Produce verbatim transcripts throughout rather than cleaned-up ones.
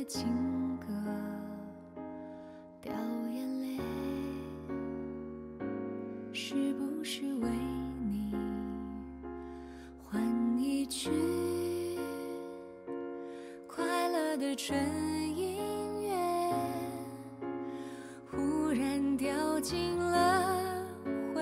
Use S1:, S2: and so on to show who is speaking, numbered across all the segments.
S1: 情歌，掉眼泪，是不是为你换一句快乐的纯音乐，忽然掉进了回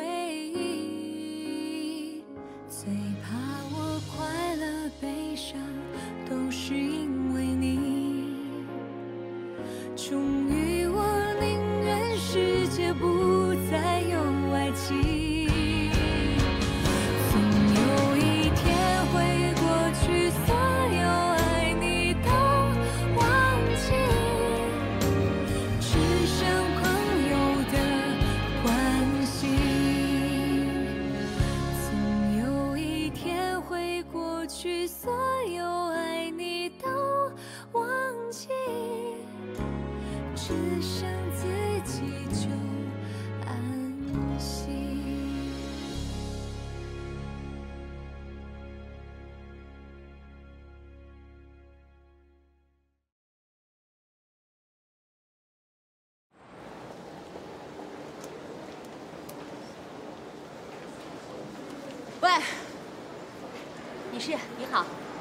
S1: 忆。最怕我快乐悲伤都是因为你，终于我宁愿世界不再有爱情。总有一天会过去，所有爱你都忘记，只剩朋友的关系。总有一天会过去，所有爱你都忘记，只剩自己就安心。
S2: 喂，女士，你好。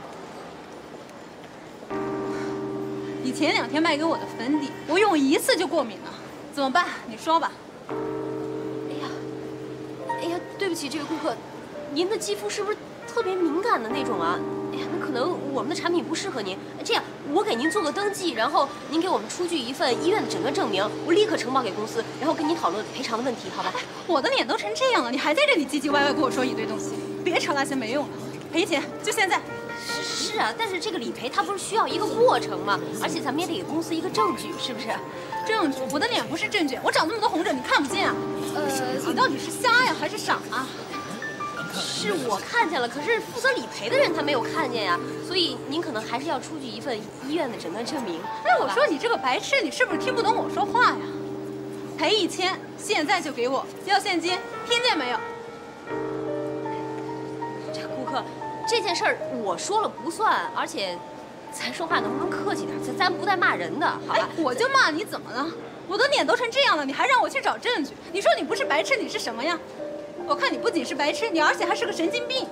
S2: 你前两天卖给我的粉底，我用一次就过敏了，怎么办？你说吧。
S3: 哎呀，哎呀，对不起，这位顾客，您的肌肤是不是特别敏感的那种啊？哎呀，那可能我们的产品不适合您。这样，我给您做个登记，然后您给我们出具一份医院的诊断证明，我立刻呈报给公司，然后跟您讨论赔偿的问题，好吧？
S2: 哎，我的脸都成这样了，你还在这里唧唧歪歪跟我说一堆东西，别扯那些没用的，赔钱就现在。
S3: 是是啊，但是这个理赔它不是需要一个过程吗？而且咱们也得给公司一个证据，是不是？
S2: 证据？我的脸不是证据，我长那么多红疹，你看不见啊？呃，你到底是瞎呀还是傻啊？
S3: 是我看见了，可是负责理赔的人他没有看见呀，所以您可能还是要出具一份医院的诊断证明。
S2: 哎，我说你这个白痴，你是不是听不懂我说话呀？赔一千，现在就给我，要现金，听见没有？
S3: 这顾客，这件事儿我说了不算，而且，咱说话能不能客气点？咱咱不带骂人的，好吧？
S2: 哎，我就骂你怎么了？我的脸都成这样了，你还让我去找证据？你说你不是白痴，你是什么呀？我看你不仅是白痴，你而且还是个神经病。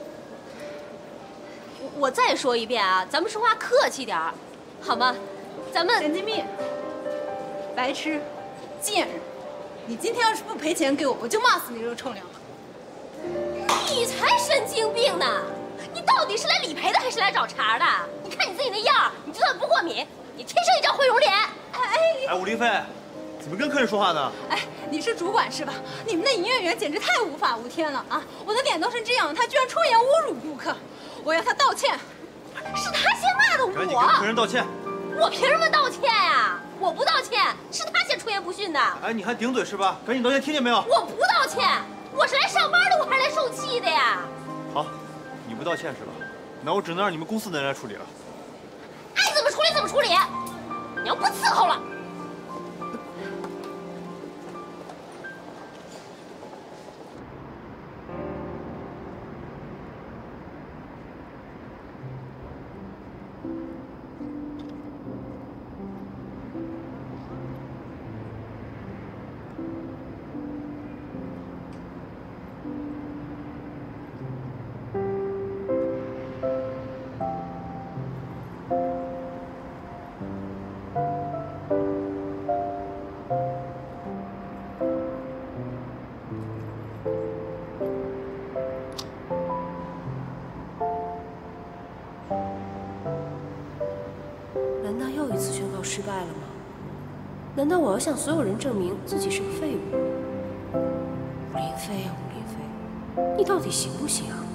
S3: 我我再说一遍啊，咱们说话客气点儿，好吗？咱们
S2: 神经病、白痴、贱人！你今天要是不赔钱给我，我就骂死你这个臭娘们！
S3: 你才神经病呢！你到底是来理赔的还是来找茬的？你看你自己那样，你就算不过敏，你天生一张毁容脸！
S2: 哎
S4: 哎，武丽飞，怎么跟客人说话呢？
S2: 哎，你是主管是吧？你们的营业员简直太无法无天了啊！我的脸都成这样，他居然出言侮辱顾客，我要他道歉。
S3: 是他先骂的我，
S4: 赶紧跟客人道歉。
S3: 我凭什么道歉呀？我不道歉，是他先出言不逊的。
S4: 哎，你还顶嘴是吧？赶紧道歉，听见没有？
S3: 我不道歉，我是来上班的，我还是来受气的呀。
S4: 好，你不道歉是吧？那我只能让你们公司的人来处理了。
S3: 爱怎么处理怎么处理，你要不伺候了。难道又一次宣告失败了吗？难道我要向所有人证明自己是个废物？武林飞啊，武林飞，你到底行不行啊？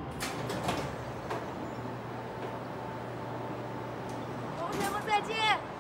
S2: 同学们再见。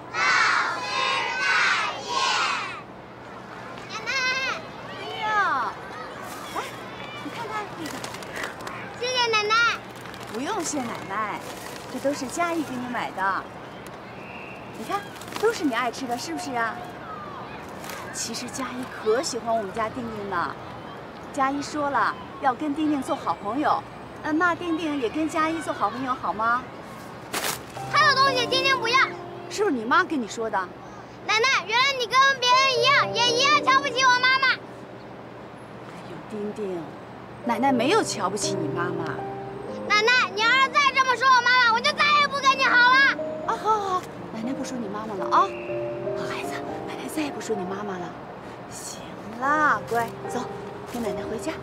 S5: 谢奶奶，这都是佳怡给你买的。你看，都是你爱吃的，是不是啊？其实佳怡可喜欢我们家丁丁呢。佳怡说了，要跟丁丁做好朋友。呃，那丁丁也跟佳怡做好朋友好吗？
S6: 还有东西丁丁不要，
S5: 是不是你妈跟你说的？
S6: 奶奶，原来你跟别人一样，也一样瞧不起我妈妈。
S5: 哎呦，丁丁，奶奶没有瞧不起你妈妈。
S6: 奶奶，你要是再这么说我妈妈，我就再也不跟你好了。
S5: 啊，好好好，奶奶不说你妈妈了啊。好孩子，奶奶再也不说你妈妈了。行啦，乖，走，跟奶奶回家。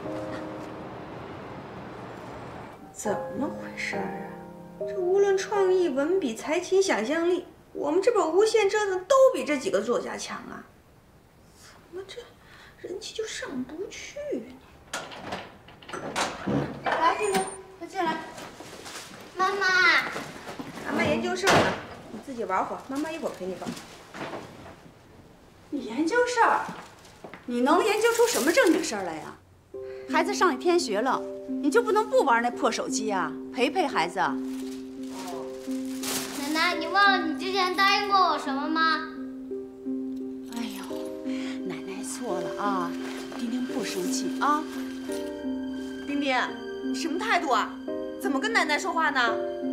S7: 怎么回事啊？这无论创意、文笔、才情、想象力，我们这本《无限折腾》都比这几个作家强啊！怎么这人气就上不去呢？来，丁丁，快进来。
S6: 妈妈，
S7: 妈妈研究事儿呢，你自己玩会儿，妈妈一会儿陪你玩。
S5: 你研究事儿，你能研究出什么正经事儿来呀？孩子上一天学了，你就不能不玩那破手机啊？陪陪孩子。
S6: 奶奶，你忘了你之前答应过我什么吗？
S5: 哎呦，奶奶错了啊！丁丁不生气啊。
S7: 丁丁，你什么态度啊？怎么跟奶奶说话呢？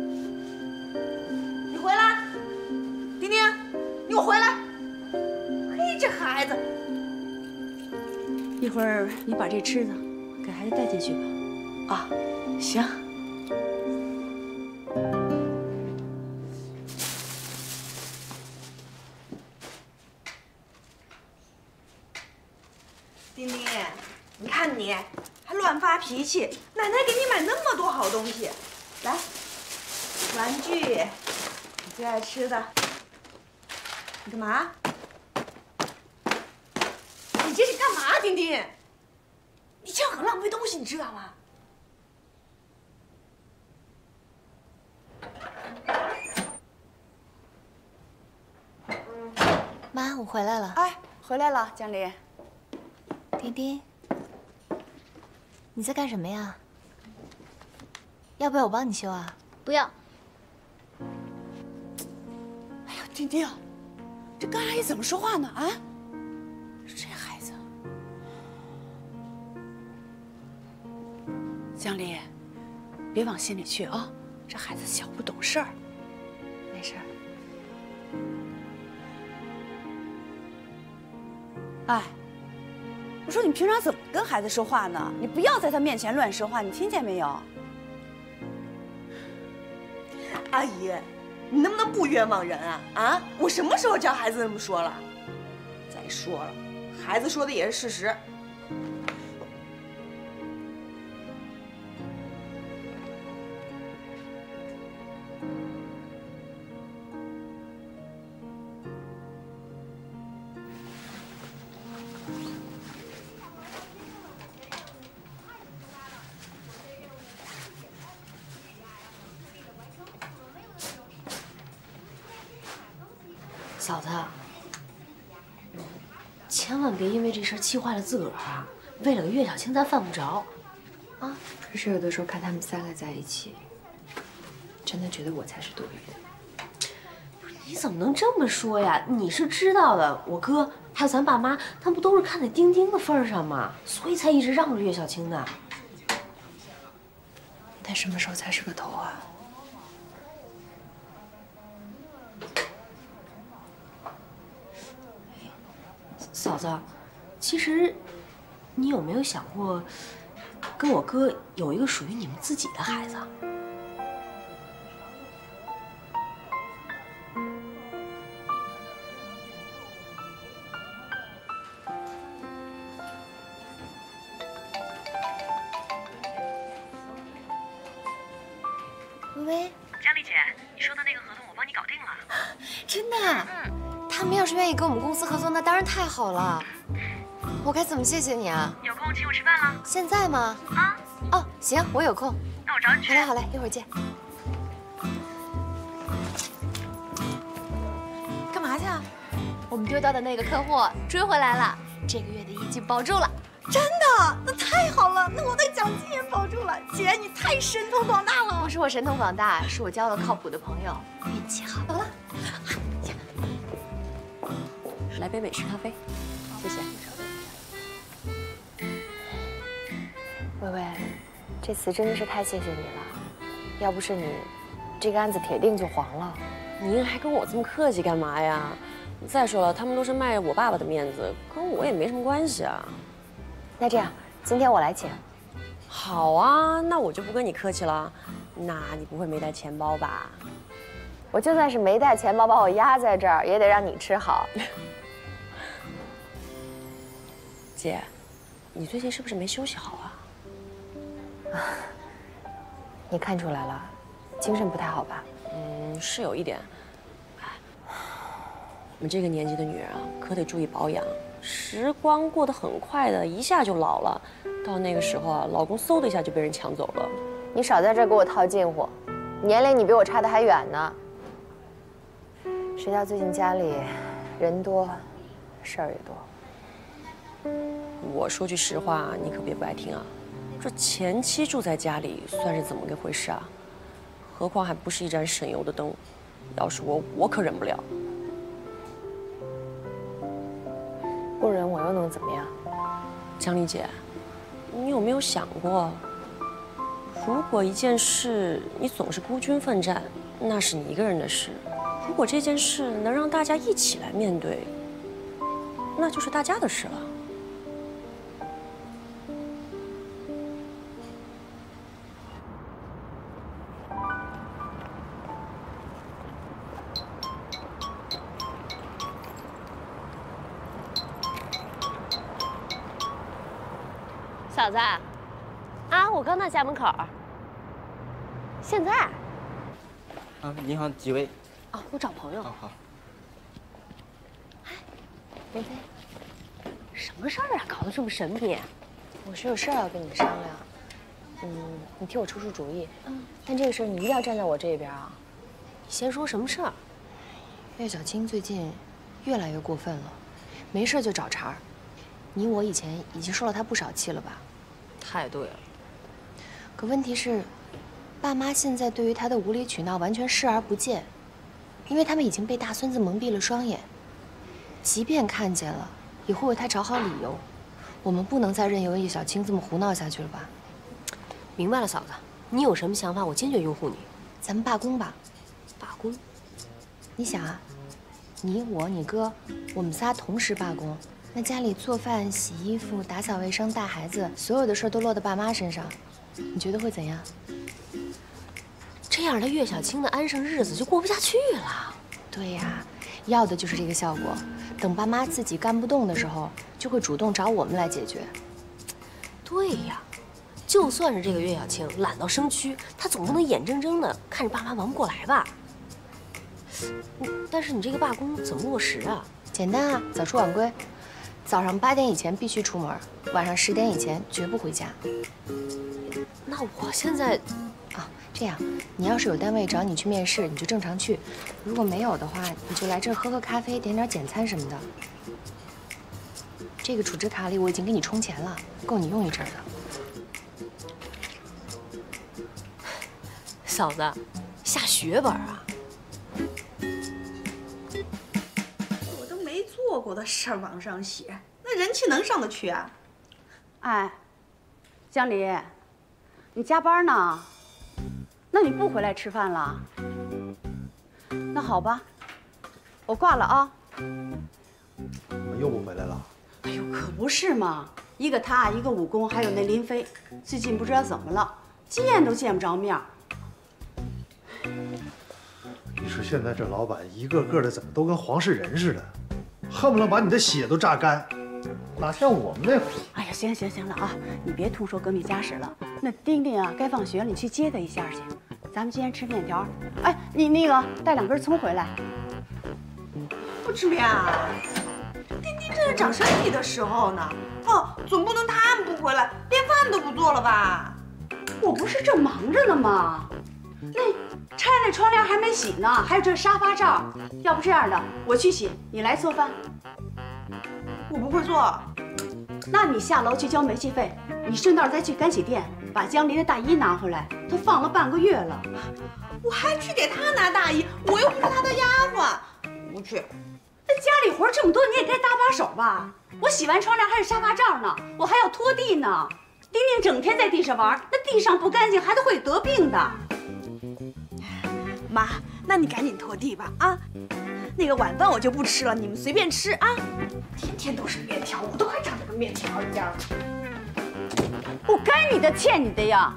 S7: 你回来，丁丁，你给我回来！嘿，这孩子，
S5: 一会儿你把这吃的给孩子带进去吧。啊，行。
S7: 丁丁，你看你还乱发脾气，奶奶给你买那么多好东西，来，玩具，你最爱吃的。你干嘛？你这是干嘛，丁丁？你这样很浪费东西，你知道吗？
S8: 妈，我回来了。
S5: 哎，回来了，江离。
S8: 丁丁，你在干什么呀？要不要我帮你修啊？
S6: 不要。
S5: 哎呦，丁丁，这跟阿姨怎么说话呢？啊，这孩子。江离，别往心里去啊，这孩子小不懂事儿。
S8: 没事儿。
S5: 哎，我说你平常怎么跟孩子说话呢？你不要在他面前乱说话，你听见没有？
S7: 阿姨，你能不能不冤枉人啊？啊，我什么时候教孩子这么说了？再说了，孩子说的也是事实。
S3: 嫂子，千万别因为这事儿气坏了自个儿啊！为了个岳小青，咱犯不着，啊！
S9: 可是有的时候看他们三个在一起，真的觉得我才是多余的。
S3: 你怎么能这么说呀？你是知道的，我哥还有咱爸妈，他们不都是看在丁丁的份上吗？所以才一直让着岳小青的。
S9: 但什么时候才是个头啊？
S3: 嫂子，其实你有没有想过，跟我哥有一个属于你们自己的孩子？
S8: 微微，
S10: 佳丽姐，你说的那个合同我帮你搞定了。
S8: 真的？嗯。他们要是愿意跟我们公司合作，那当然太好了。我该怎么谢谢你啊？
S10: 有空请我吃饭了？
S8: 现在吗？
S10: 啊？
S8: 哦，行，我有空。
S10: 那我找你去。
S8: 好嘞，好嘞，一会儿见。干嘛去啊？我们丢掉的那个客户追回来了，这个月的业绩保住了。
S5: 真的？那太好了，那我的奖金也保住了。姐，你太神通广大了。
S8: 不是我神通广大，是我交了靠谱的朋友，运气好。
S5: 好了，
S3: 来杯美式咖啡，谢谢。
S8: 薇薇，这次真的是太谢谢你了，要不是你，这个案子铁定就黄了。
S3: 您还跟我这么客气干嘛呀？再说了，他们都是卖我爸爸的面子，跟我也没什么关系啊。
S8: 那这样，今天我来请。
S3: 好啊，那我就不跟你客气了。那你不会没带钱包吧？
S8: 我就算是没带钱包，把我压在这儿，也得让你吃好。
S3: 姐，你最近是不是没休息好啊？
S8: 啊，你看出来了，精神不太好吧？
S3: 嗯，是有一点。哎，我们这个年纪的女人啊，可得注意保养。时光过得很快的，一下就老了。到那个时候啊，老公嗖的一下就被人抢走了。
S8: 你少在这儿给我套近乎，年龄你比我差得还远呢。谁叫最近家里人多，事儿也多。
S3: 我说句实话，你可别不爱听啊。这前妻住在家里，算是怎么个回事啊？何况还不是一盏省油的灯。要是我，我可忍不了。
S8: 不忍我又能怎么样？
S3: 江丽姐，你有没有想过，如果一件事你总是孤军奋战，那是你一个人的事；如果这件事能让大家一起来面对，那就是大家的事了。 嫂子，啊，我刚到家门口。现在？
S11: 啊，你好，几位？
S3: 哦，我找朋友。
S11: 哦，好。
S3: 林飞，什么事儿啊？搞得这么神秘。
S8: 我是有事儿要跟你商量。嗯，你替我出出主意。嗯。但这个事儿你一定要站在我这边啊。
S3: 你先说什么事儿？
S8: 岳小青最近越来越过分了，没事就找茬儿。你我以前已经受了他不少气了吧？
S3: 太对了。
S8: 可问题是，爸妈现在对于他的无理取闹完全视而不见，因为他们已经被大孙子蒙蔽了双眼。即便看见了，也会为他找好理由。我们不能再任由叶小青这么胡闹下去了吧？
S3: 明白了，嫂子，你有什么想法，我坚决拥护你。
S8: 咱们罢工吧。
S3: 罢工？
S8: 你想啊，你我你哥，我们仨同时罢工。那家里做饭、洗衣服、打扫卫生、带孩子，所有的事儿都落到爸妈身上，你觉得会怎样？
S3: 这样的岳小青的安生日子就过不下去了。
S8: 对呀，要的就是这个效果。等爸妈自己干不动的时候，就会主动找我们来解决。
S3: 对呀，就算是这个岳小青懒到生蛆，她总不能眼睁睁的看着爸妈忙不过来吧？但是你这个罢工怎么落实啊？
S8: 简单啊，早出晚归。早上八点以前必须出门，晚上十点以前绝不回家。
S3: 那我现在，
S8: 啊，这样，你要是有单位找你去面试，你就正常去；如果没有的话，你就来这儿喝喝咖啡，点点简餐什么的。这个储值卡里我已经给你充钱了，够你用一阵的。
S3: 嫂子，下血本啊！
S7: 做过的事儿往上写，那人气能上得去啊？
S5: 哎，江离，你加班呢？那你不回来吃饭了？那好吧，我挂了啊。
S12: 怎么又不回来了？
S5: 哎呦，可不是嘛！一个他，一个武功，还有那林飞，最近不知道怎么了，见都见不着面。
S12: 你说现在这老板一个个的怎么都跟黄世仁似的？恨不能把你的血都榨干，哪像我们那会儿？
S5: 哎呀，行行行了啊，你别突说革命家史了。那丁丁啊，该放学了，你去接他一下去。咱们今天吃面条，哎，你那个带两根葱回来。
S7: 不吃面啊？丁丁这是长身体的时候呢。哦，总不能他们不回来，连饭都不做了吧？
S5: 我不是正忙着呢吗？那拆那窗帘还没洗呢，还有这沙发罩，要不这样的，我去洗，你来做饭。
S7: 我不会做。
S5: 那你下楼去交煤气费，你顺道再去干洗店把江离的大衣拿回来，他放了半个月了。
S7: 我还去给他拿大衣，我又不是他的丫鬟。不去。
S5: 那家里活这么多，你也该搭把手吧？我洗完窗帘还是沙发罩呢，我还要拖地呢。丁丁整天在地上玩，那地上不干净，孩子会得病的。
S7: 妈，那你赶紧拖地吧啊！那个晚饭我就不吃了，你们随便吃啊！天天都是面条，我都快长成个面条一样了。
S5: 我该你的欠你的呀！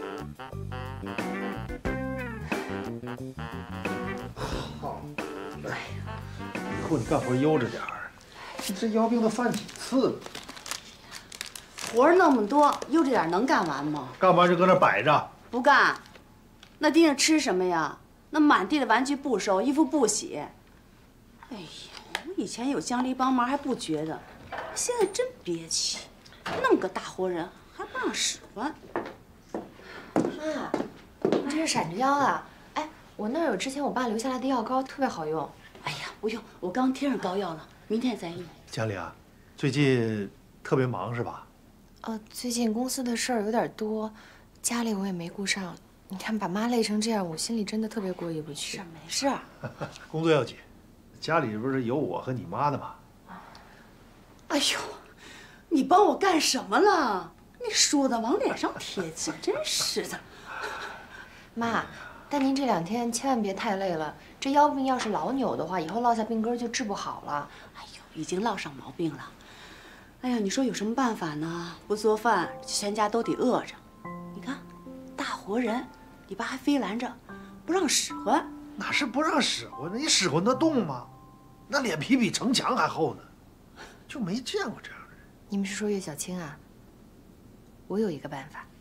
S12: 好，哎呀，以后你干活悠着点儿。你这腰病都犯几次了？
S5: 活儿那么多，悠着点能干完吗？
S12: 干完就搁那摆着。
S5: 不干。那丁丁吃什么呀？那满地的玩具不收，衣服不洗。哎呀，我以前有江离帮忙还不觉得，现在真憋气。那么个大活人还不让使唤。
S8: 妈，你这是闪着腰啊？哎，我那儿有之前我爸留下来的药膏，特别好用。
S5: 哎呀，不用，我刚贴上膏药了，明天再用。
S12: 江离啊，最近特别忙是吧？
S8: 呃，最近公司的事儿有点多，家里我也没顾上。你看，把妈累成这样，我心里真的特别过意不去。
S5: 没事儿，
S12: 工作要紧，家里不是有我和你妈的吗？
S5: 哎呦，你帮我干什么了？你说的往脸上贴金，真是的。
S8: 妈，但您这两天千万别太累了，这腰病要是老扭的话，以后落下病根就治不好了。
S5: 哎呦，已经落上毛病了。哎呀，你说有什么办法呢？不做饭，全家都得饿着。你看，大活人，你爸还非拦着，不让使唤。
S12: 哪是不让使唤？你使唤得动吗？那脸皮比城墙还厚呢，就没见过这样的人。
S8: 你们是说岳小青啊？我有一个办法。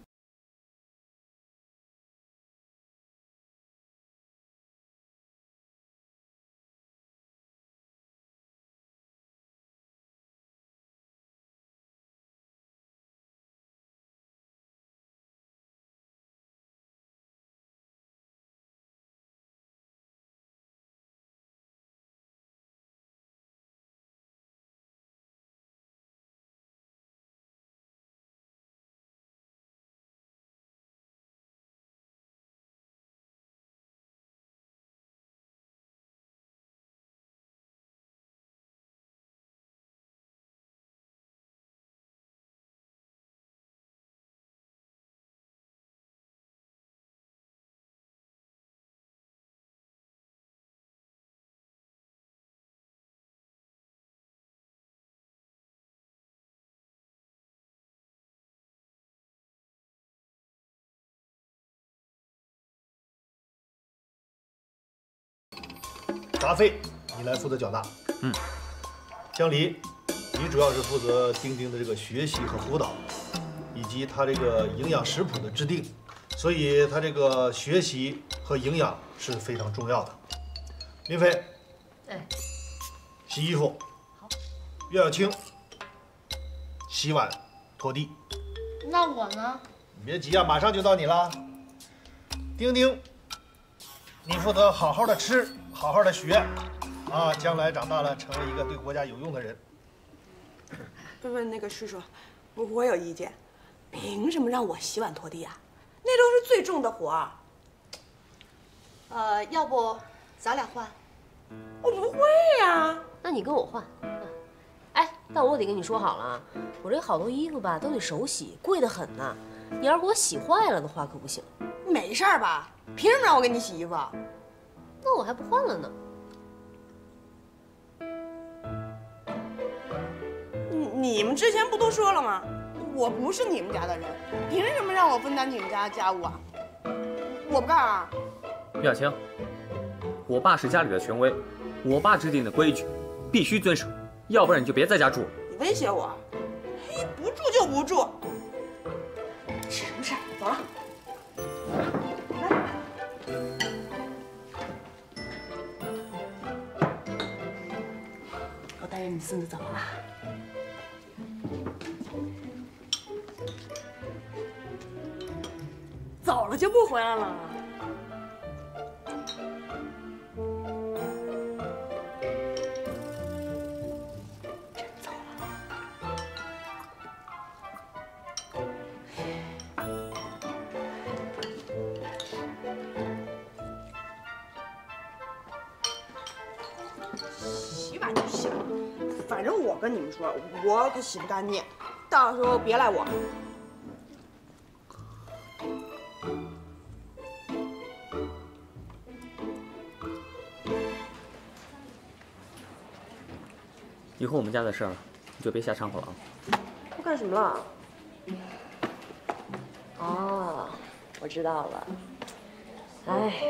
S12: 杂费你来负责缴纳。
S4: 嗯。
S12: 江离，你主要是负责丁丁的这个学习和辅导，以及他这个营养食谱的制定，所以他这个学习和营养是非常重要的。林飞，
S3: 哎，
S12: 洗衣服。好。岳小青，洗碗、拖地。
S6: 那我呢？
S12: 你别急啊，马上就到你了。丁丁，你负责好好的吃，好好的学，啊，将来长大了成为一个对国家有用的人。
S7: 不不，那个叔叔，我我有意见，凭什么让我洗碗拖地啊？那都是最重的活儿。
S5: 呃，要不咱俩换？
S7: 我不会呀。
S3: 那你跟我换。哎，但我得跟你说好了啊，我这好多衣服吧都得手洗，贵得很呢。你要是给我洗坏了的话可不行。
S7: 没事儿吧？凭什么让我给你洗衣服？
S3: 那我还不换了呢。
S7: 你你们之前不都说了吗？我不是你们家的人，凭什么让我分担你们家的家务啊？我不干啊！
S13: 岳小青，我爸是家里的权威，我爸制定的规矩必须遵守，要不然你就别在家住了。
S7: 你威胁我？嘿，不住就不住。是什么事儿？走了。
S5: 我带着你孙子走了。
S7: 走了就不回来了？
S5: 真走了？
S7: 正我跟你们说，我可洗不干净，到时候别赖我。
S13: 以后我们家的事儿，你就别瞎掺和了啊。
S5: 我干什么了？哦，我知道了。哎，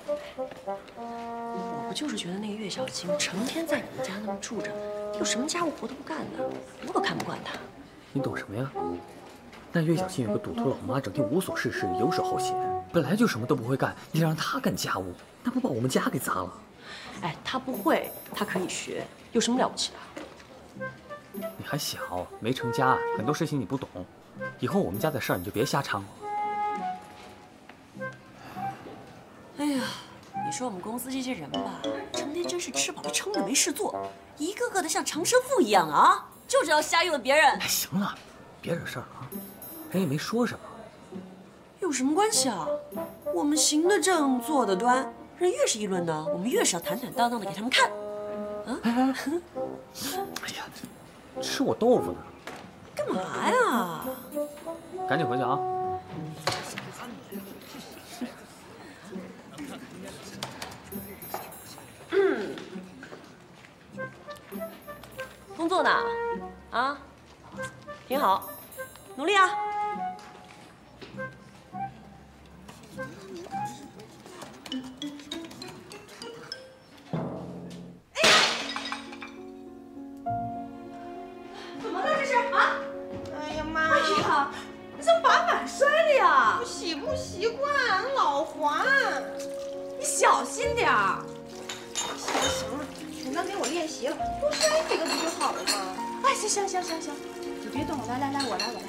S5: 我不就是觉得那个岳小青成天在你们家那么住着，又什么家务活都不干的，我可看不惯他。
S13: 你懂什么呀？那岳小青有个赌徒老妈，整天无所事事，游手好闲，本来就什么都不会干，你让她干家务，那不把我们家给砸了？
S5: 哎，他不会，他可以学，有什么了不起的？
S13: 你还小，没成家，很多事情你不懂。以后我们家的事儿你就别瞎掺和。
S5: 哎呀，你说我们公司这些人吧，成天真是吃饱了撑的没事做，一个个的像长生妇一样啊，就知道瞎用别人。
S13: 哎，行了，别惹事儿啊，人也没说什么。
S5: 有什么关系啊？我们行得正，坐得端，人越是议论呢，我们越是要坦坦荡荡的给他们看。啊！
S13: 哎哎哎呀，吃我豆腐呢？
S5: 干嘛呀？
S13: 赶紧回去啊！
S5: 嗯，工作呢？啊，挺好，努力啊！
S7: 怎么了这是啊？哎呀妈！哎呀，你怎么把碗摔了呀？我洗不习惯，老滑。你小心点儿。行了行了，全当给我练习了，多摔几个不就好了吗？哎，行行行行行，你别动，来来来，我来我来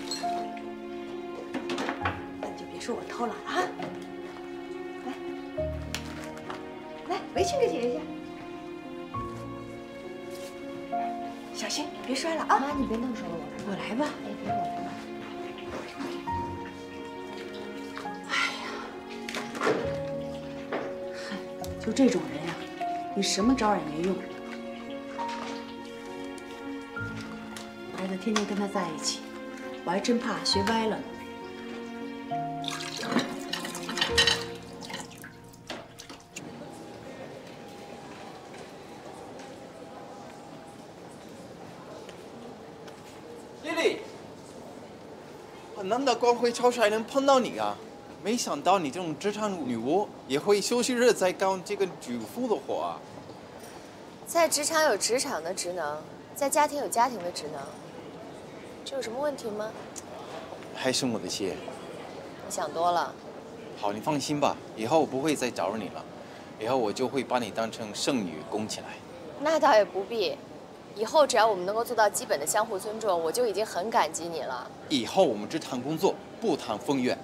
S7: 我来。那你就别说我偷懒了啊！来，来，围裙给姐姐。小心，别摔了啊！
S8: 妈，你别动手了，我来。
S7: 我来吧。
S8: 哎，别我来吧。
S7: 哎呀，嗨，就这种人呀，你什么招也没用。孩子天天跟他在一起，我还真怕学歪了呢。
S14: 丽丽，很难得光辉超市还能碰到你啊！没想到你这种职场女巫也会休息日在干这个主妇的活啊！
S8: 在职场有职场的职能，在家庭有家庭的职能，这有什么问题吗？
S14: 还生我的气？
S8: 你想多了。
S14: 好，你放心吧，以后我不会再找你了，以后我就会把你当成圣女供起来。
S8: 那倒也不必，以后只要我们能够做到基本的相互尊重，我就已经很感激你了。
S14: 以后我们只谈工作，不谈风月。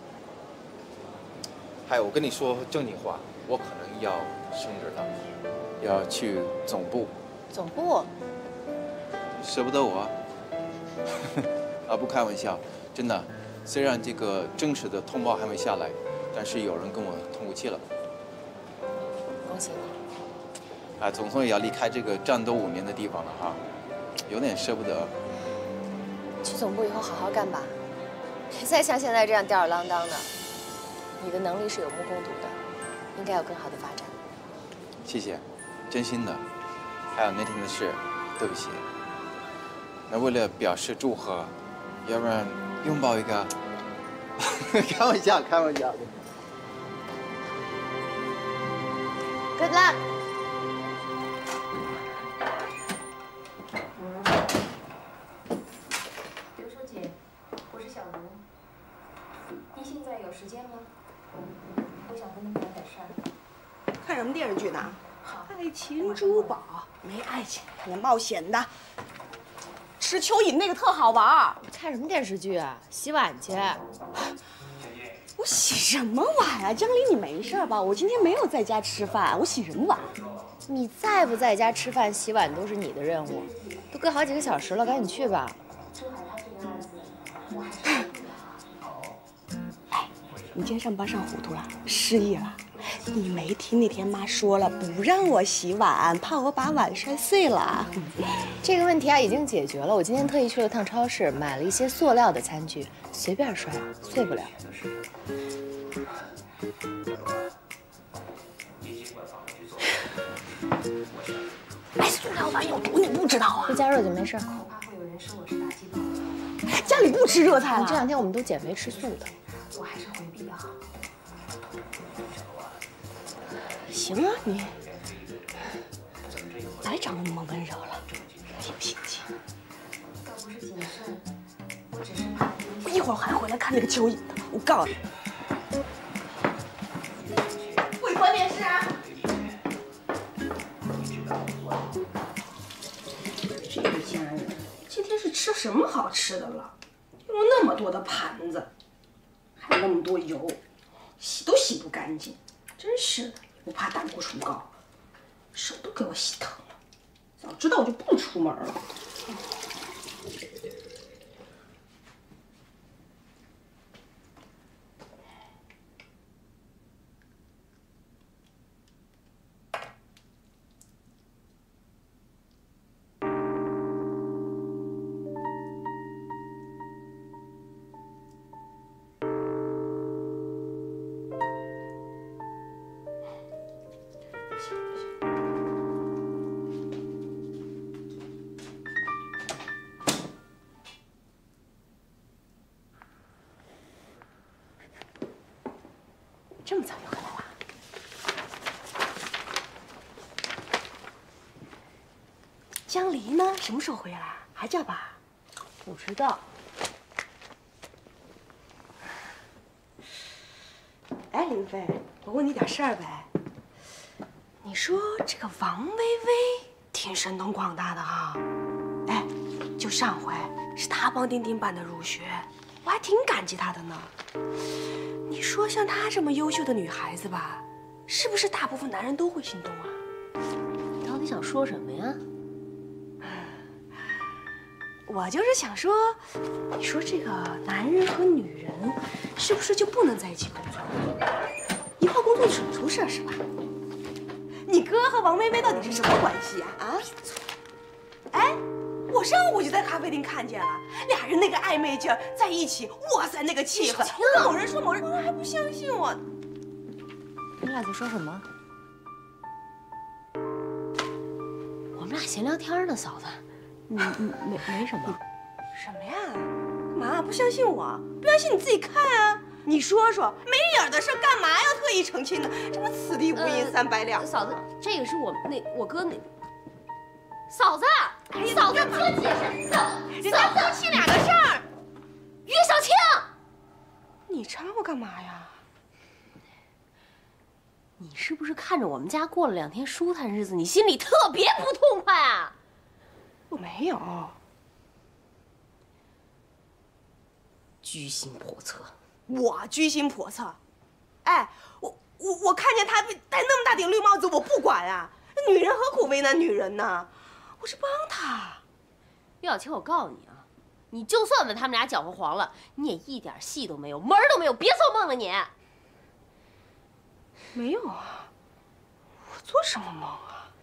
S14: 还有，我跟你说正经话，我可能要升职了，要去总部。
S8: 总部？
S14: 舍不得我？啊，不开玩笑，真的。虽然这个正式的通报还没下来，但是有人跟我通过气了。
S8: 恭喜你！
S14: 啊，总算也要离开这个战斗五年的地方了啊，有点舍不得。
S8: 去总部以后好好干吧，别再像现在这样吊儿郎当的。你的能力是有目共睹的，应该有更好的发展。
S14: 谢谢，真心的。还有那天的事，对不起。那为了表示祝贺，要不然拥抱一个？开玩笑，开玩笑。
S8: Good luck。
S9: 刘书记，我是小卢。您现在有时间吗？我想跟您谈点事儿。
S7: 看什么电视剧呢？爱情珠宝，没爱情，看点冒险的。吃蚯蚓那个特好玩。
S8: 看什么电视剧啊？洗碗去。
S7: 我洗什么碗啊？江离，你没事吧？我今天没有在家吃饭，我洗什么碗？
S8: 你在不在家吃饭、洗碗都是你的任务，都隔好几个小时了，赶紧去吧。
S7: 哎，你今天上班上糊涂了，失忆了。
S15: 你没听那天妈说了，不让我洗碗，怕我把碗摔碎了。
S8: 这个问题啊已经解决了。我今天特意去了趟超市，买了一些塑料的餐具，随便摔，碎不了。
S15: 买塑料碗有毒，你不知道啊？
S8: 不加热就没事。
S9: 怕会有人说我是打鸡煲。
S15: 家里不吃热菜了。
S8: 这两天我们都减肥吃素的。
S9: 我还是回避的好。
S15: 行啊，你哪长那么温柔了？挺平静。
S9: 倒不是谨慎，我只是怕。
S15: 我一会儿还回来看那个蚯蚓的，我告诉你。会关电视啊！这个家人今天是吃什么好吃的了？用了那么多的盘子，还有那么多油，洗都洗不干净，真是的。不怕胆固醇高，手都给我洗疼了。早知道我就不出门了。这么早就回来了？江离呢？什么时候回来？还叫爸？
S8: 不知道。
S15: 哎，林飞，我问你点事儿呗。你说这个王薇薇挺神通广大的哈，哎，就上回是她帮丁丁办的入学，我还挺感激她的呢。你说像她这么优秀的女孩子吧，是不是大部分男人都会心动啊？
S3: 你到底想说什么呀？
S15: 我就是想说，你说这个男人和女人是不是就不能在一起工作？一块工作准出事是吧？你哥和王薇薇到底是什么关系啊？啊？哎，我上午就在咖啡厅看见了，俩人那个暧昧劲儿在一起，哇塞，那个气氛！某人说某人，某人还不相信我。
S8: 你俩在说什么？我们俩闲聊天呢，嫂子。嗯嗯，没没什么。
S15: 什么呀？干嘛不相信我？不相信你自己看啊！你说说，没影的事干嘛要特意澄清呢？这不此地无银三百两。
S3: 嫂子，这个是我那我哥那。嫂子，嫂子多解释，嫂
S15: 人家夫妻俩的事儿。
S3: 岳小青，
S15: 你缠我干嘛呀？
S3: 你是不是看着我们家过了两天舒坦日子，你心里特别不痛快啊？
S15: 我没有。
S3: 居心叵测。
S15: 我居心叵测？哎，我我我看见他戴那么大顶绿帽子，我不管啊！女人何苦为难女人呢？我是帮他。
S3: 岳小青，我告诉你啊，你就算把他们俩搅和黄了，你也一点戏都没有，门儿都没有，别做梦了你。
S15: 没有啊，我做什么梦啊？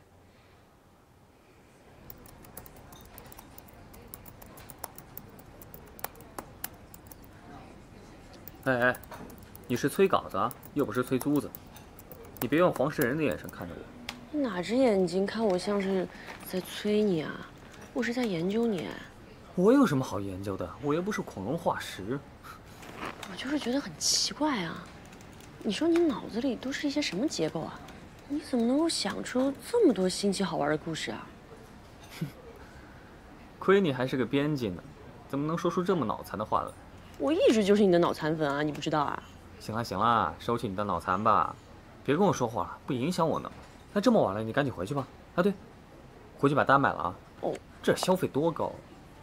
S13: 哎哎，你是催稿子啊，又不是催租子，你别用黄世仁的眼神看着我。
S16: 哪只眼睛看我像是在催你啊？我是在研究你。
S13: 我有什么好研究的？我又不是恐龙化石。
S16: 我就是觉得很奇怪啊，你说你脑子里都是一些什么结构啊？你怎么能够想出这么多新奇好玩的故事啊？
S13: 哼，亏你还是个编辑呢，怎么能说出这么脑残的话来？
S16: 我一直就是你的脑残粉啊，你不知道啊？
S13: 行了行了，收起你的脑残吧，别跟我说话了，不影响我呢。那这么晚了，你赶紧回去吧。啊对，回去把单买了啊。
S16: 哦，
S13: 这消费多高。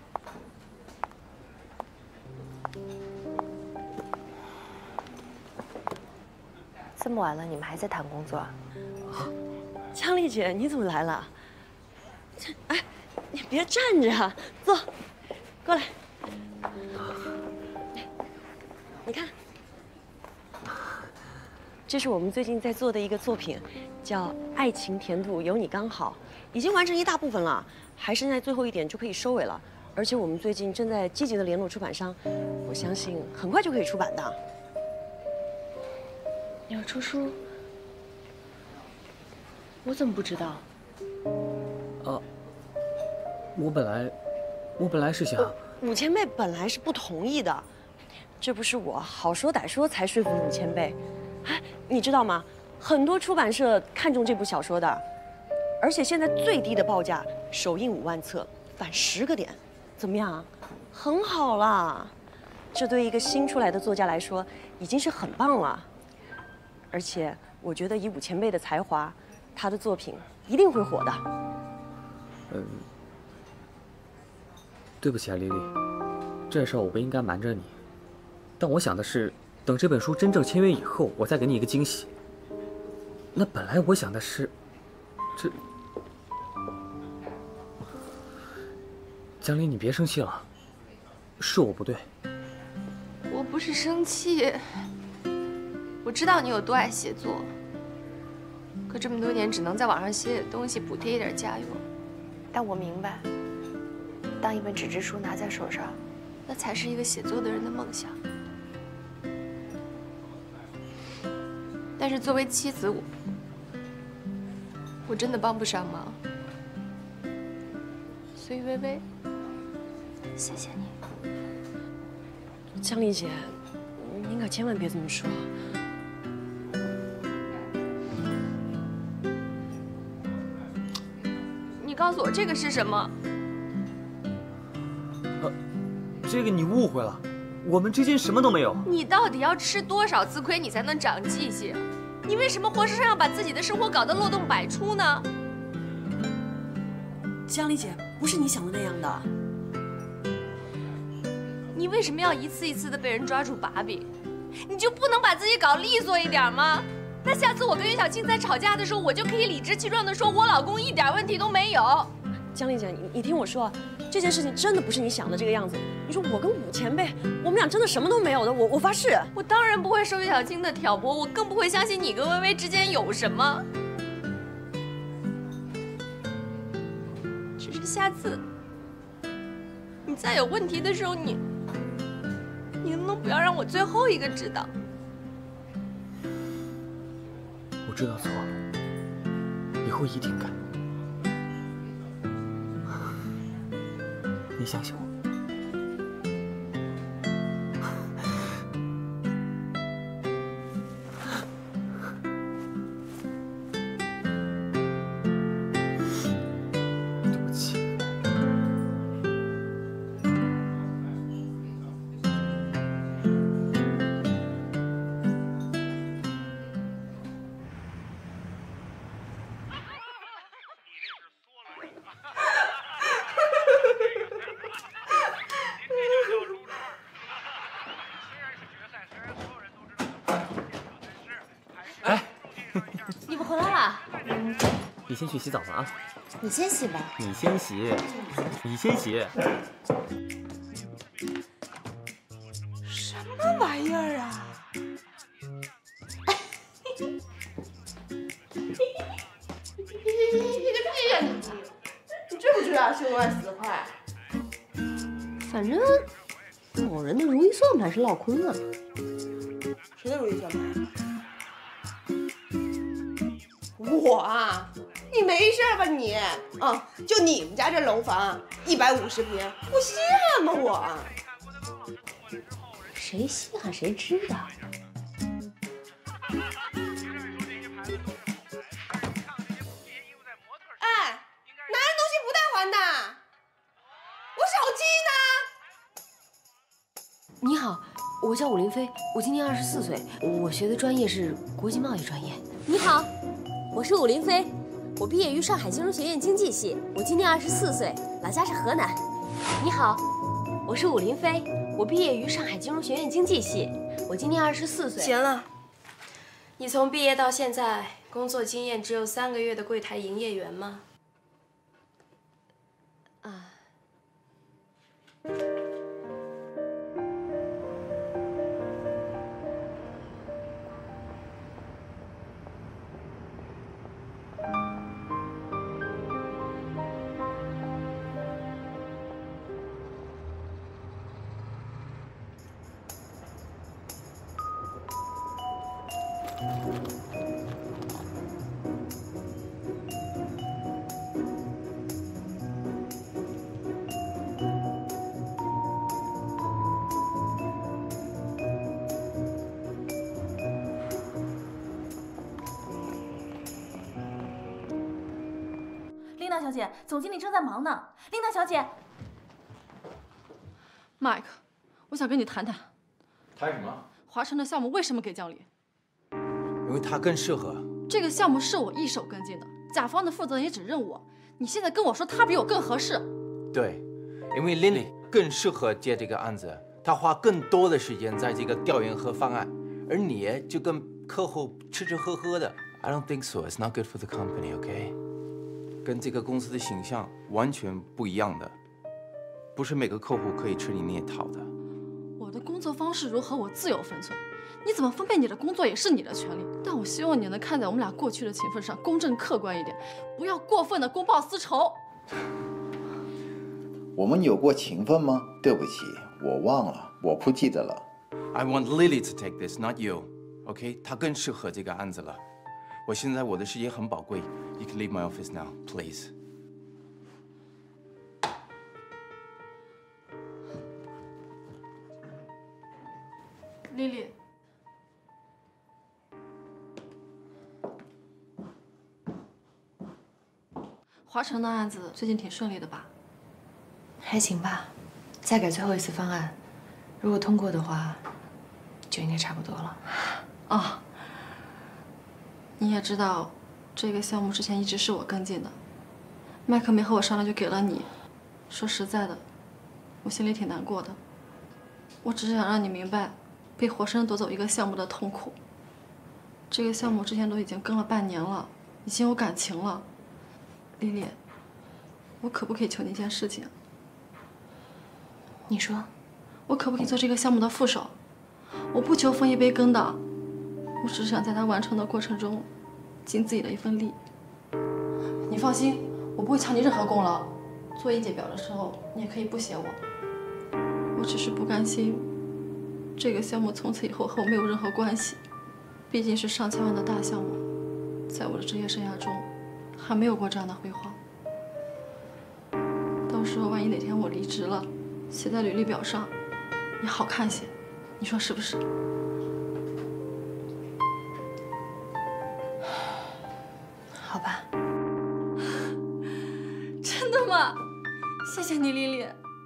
S8: 这么晚了，你们还在谈工作啊？
S16: 江丽姐，你怎么来了？哎，你别站着啊，坐，过来。你看， 这是我们最近在做的一个作品，叫《爱情甜度有你刚好》，已经完成一大部分了，还剩下最后一点就可以收尾了。而且我们最近正在积极的联络出版商，我相信很快就可以出版的。
S8: 你要出书？我怎么不知道？
S13: 啊，我本来，我本来是想，
S16: 武前辈本来是不同意的，这不是我好说歹说才说服武前辈。哎，你知道吗？很多出版社看中这部小说的，而且现在最低的报价，首印五万册，返十个点，怎么样？很好啦，这对一个新出来的作家来说，已经是很棒了。而且我觉得以武前辈的才华，他的作品一定会火的。
S13: 嗯，对不起啊，丽丽，这事儿我不应该瞒着你。但我想的是，等这本书真正签约以后，我再给你一个惊喜。那本来我想的是，这江离，你别生气了，是我不对。
S17: 我不是生气，我知道你有多爱写作，可这么多年只能在网上写写东西补贴一点家用。
S8: 但我明白，当一本纸质书拿在手上，
S17: 那才是一个写作的人的梦想。但是作为妻子，我我真的帮不上忙。所以微微，谢谢你。
S16: 江丽姐，您可千万别这么说。
S17: 你告诉我这个是什么？
S13: 呃，这个你误会了，我们之间什么都没有。
S17: 你到底要吃多少次亏，你才能长记性？你为什么活生生要把自己的生活搞得漏洞百出呢？
S16: 江丽姐，不是你想的那样的。
S17: 你为什么要一次一次的被人抓住把柄？你就不能把自己搞利索一点吗？那下次我跟于小青在吵架的时候，我就可以理直气壮的说，我老公一点问题都没有。
S16: 江丽姐，你你听我说，这件事情真的不是你想的这个样子。你说我跟武前辈，我们俩真的什么都没有的，我我发誓。
S17: 我当然不会受于小青的挑拨，我更不会相信你跟微微之间有什么。只是下次你再有问题的时候，你你能不能不要让我最后一个知道？
S13: 我知道错了，以后一定改。你相信我。对不起。
S3: 你们回来了？
S13: 你先去洗澡吧啊！
S8: 你先洗吧。
S13: 你先洗，你先洗。
S15: 什么玩意儿啊！
S18: 你个屁呀你！你知不知道新闻四块？
S16: 反正某人的如意算盘是落空了。
S18: 谁的如意算盘？我啊，你没事吧你？啊，就你们家这楼房一百五十平，不羡吗我？
S16: 谁稀罕谁知道。
S18: 哎，拿人东西不带还的，我手机呢？
S3: 你好，我叫武林飞，我今年二十四岁，我学的专业是国际贸易专业。你好，我是武林飞，我毕业于上海金融学院经济系，我今年二十四岁，老家是河南。你好，我是武林飞，我毕业于上海金融学院经济系，我今年二十四岁。
S17: 行了，你从毕业到现在，工作经验只有三个月的柜台营业员吗？
S3: 啊。
S19: 琳达小姐，总经理正在忙呢。琳达小姐
S20: ，Mike， 我想跟你谈谈。
S14: 谈什么？
S20: 华晨的项目为什么给江离？
S14: 因为他更适合。
S20: 这个项目是我一手跟进的，甲方的负责人也只认我。你现在跟我说他比我更合适？
S14: 对，因为 Lily 更适合接这个案子，她花更多的时间在这个调研和方案，而你就跟客户吃吃喝喝的。I don't think so. It's not good for the company, OK？ 跟这个公司的形象完全不一样的，不是每个客户可以吃你那一套的。
S20: 我的工作方式如何，我自有分寸。你怎么分配你的工作也是你的权利，但我希望你能看在我们俩过去的情分上，公正客观一点，不要过分的公报私仇。
S21: 我们有过情分吗？对不起，我忘了，我不记得了。
S14: I want Lily to take this, not you. OK？ 她更适合这个案子了。我现在我的时间很宝贵。You can leave my office now, please.
S20: 丽丽，华晨的案子最近挺顺利的吧？
S8: 还行吧，再改最后一次方案，如果通过的话，就应该差不多了。
S20: 哦，你也知道，这个项目之前一直是我跟进的，麦克没和我商量就给了你。说实在的，我心里挺难过的。我只是想让你明白，被活生生夺走一个项目的痛苦。这个项目之前都已经跟了半年了，已经有感情了。丽丽，我可不可以求你一件事情？
S8: 你说，
S20: 我可不可以做这个项目的副手？我不求分一杯羹的，我只是想在它完成的过程中，尽自己的一份力。你放心，我不会抢你任何功劳。做一姐表的时候，你也可以不写我。我只是不甘心，这个项目从此以后和我没有任何关系。毕竟是上千万的大项目，在我的职业生涯中，还没有过这样的辉煌。到时候万一哪天我离职了，写在履历表上也好看些，你说是不是？
S8: 好吧。
S20: 真的吗？谢谢你，丽丽。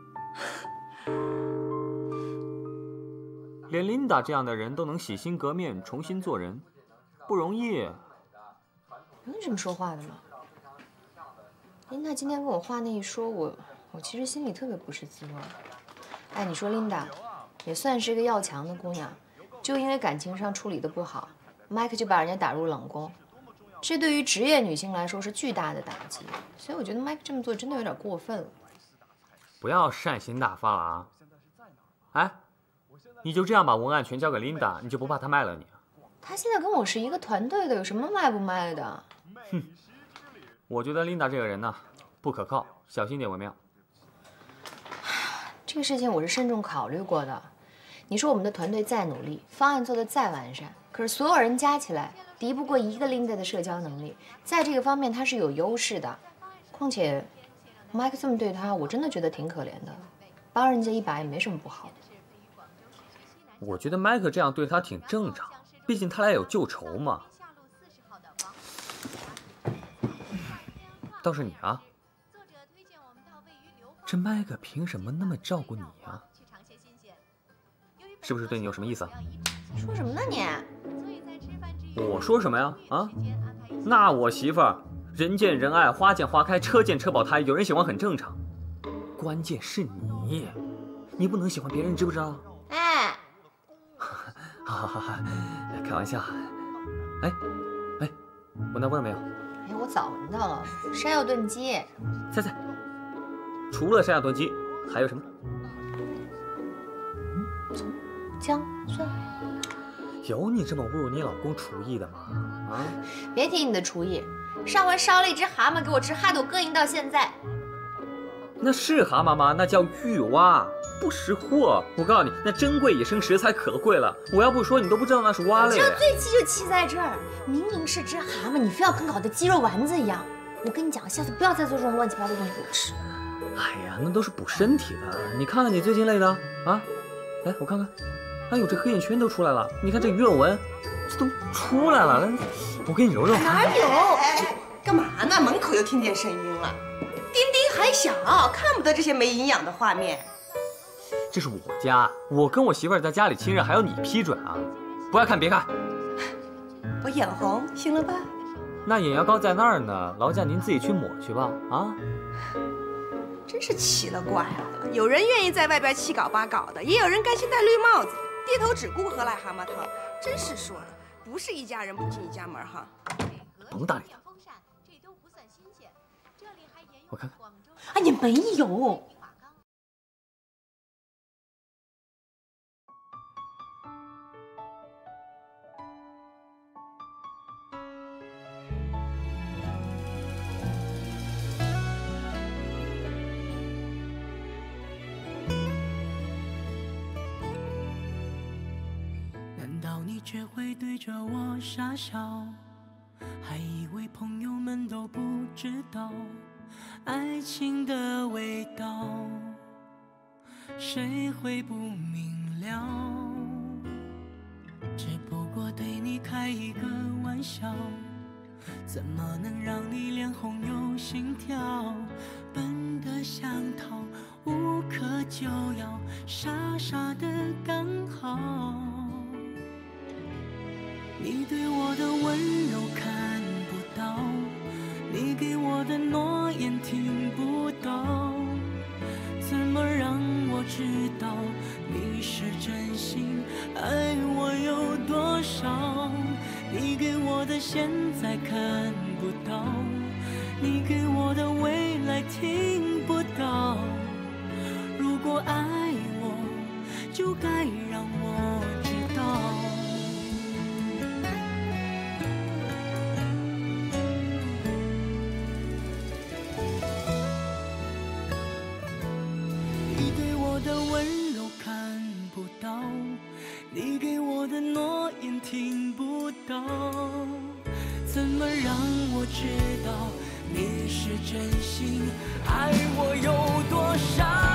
S13: 连琳达这样的人都能洗心革面，重新做人，不容易。
S8: 有你这么说话的吗？琳达今天跟我话那一说，我我其实心里特别不是滋味。哎，你说琳达也算是一个要强的姑娘，就因为感情上处理的不好，麦克就把人家打入冷宫，这对于职业女性来说是巨大的打击。所以我觉得麦克这么做真的有点过分了。
S13: 不要善心大发了啊！哎，你就这样把文案全交给琳达，你就不怕她卖了你啊？
S8: 她现在跟我是一个团队的，有什么卖不卖的？
S13: 哼，我觉得琳达这个人呢，不可靠，小心点为妙。
S8: 这个事情我是慎重考虑过的。你说我们的团队再努力，方案做得再完善，可是所有人加起来敌不过一个琳达的社交能力，在这个方面他是有优势的。况且麦克这么对他，我真的觉得挺可怜的，帮人家一把也没什么不好的。
S13: 我觉得麦克这样对他挺正常，毕竟他俩有旧仇嘛。倒是你啊，这麦克凭什么那么照顾你啊？是不是对你有什么意思啊？
S8: 说什么呢你？
S13: 我说什么呀？啊？那我媳妇儿人见人爱，花见花开，车见车爆胎，有人喜欢很正常。关键是你，你不能喜欢别人，知不知道？
S8: 哎，
S13: 好好好好，开玩笑。哎哎，闻到味儿没有？
S8: 哎，我早闻到了，山药炖鸡。
S13: 猜猜，除了山药炖鸡，还有什么？
S8: 葱、姜、蒜。
S13: 有你这么侮辱你老公厨艺的吗？啊！
S8: 别提你的厨艺，上回烧了一只蛤蟆给我吃，害得我膈应到现在。
S13: 那是蛤蟆吗？那叫玉蛙，不识货。我告诉你，那珍贵野生食材可贵了。我要不说，你都不知道那是蛙类。
S8: 这最气就气在这儿，明明是只蛤蟆，你非要跟搞得鸡肉丸子一样。我跟你讲，下次不要再做这种乱七八糟的东西给我吃。
S13: 哎呀，那都是补身体的。你看看你最近累的啊？来，我看看。哎呦，这黑眼圈都出来了！你看这鱼尾纹，这都出来了。我给你揉揉。
S8: 哪有？干
S18: 嘛呢？门口又听见声音了。丁丁还小，看不得这些没营养的画面。
S13: 这是我家，我跟我媳妇儿在家里亲热，还要你批准啊？不爱看别看。
S18: 我眼红，行了吧？
S13: 那眼药膏在那儿呢，劳驾您自己去抹去吧。啊，
S18: 真是奇了怪了，有人愿意在外边七搞八搞的，也有人甘心戴绿帽子，低头只顾喝癞蛤蟆汤。真是说的，不是一家人不进一家门哈。
S13: 甭搭理他。我看看。
S15: 哎，也没有。
S1: 难道你却会对着我傻笑？还以为朋友们都不知道爱情的味道，谁会不明了？只不过对你开一个玩笑，怎么能让你脸红又心跳？笨得像逃，无可救药，傻傻的刚好。你对我的温柔看不到，你给我的诺言听不到，怎么让我知道你是真心爱我有多少？你给我的现在看不到，你给我的未来听不到。如果爱我，就该让我知道。你对我的温柔看不到，你给我的诺言听不到，怎么让我知道你是真心爱我有多少？